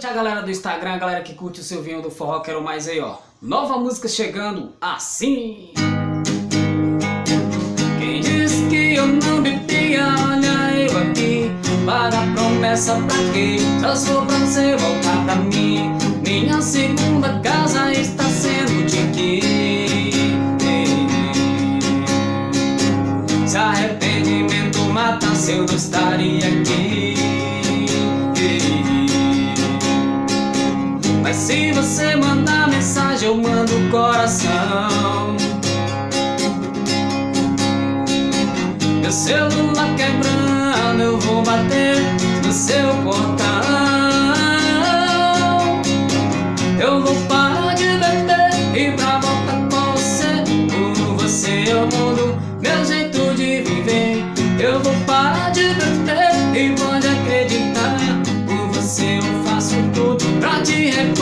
noite a galera do Instagram, a galera que curte o Silvinho do Forró, quero mais aí, ó. Nova música chegando, assim. Quem disse que eu não bebia, olha eu aqui. Para a promessa pra quê? Só sou pra você voltar pra mim. Minha segunda casa está sendo de aqui. Se arrependimento matasse, eu não estaria aqui. Mas se você mandar mensagem, eu mando o coração. Meu celular quebrando, eu vou bater no seu portão. Eu vou parar de beber e pra voltar com você. Por você eu mudo meu jeito de viver. Eu vou parar de beber e pode acreditar. Por você eu faço tudo pra te recuperar.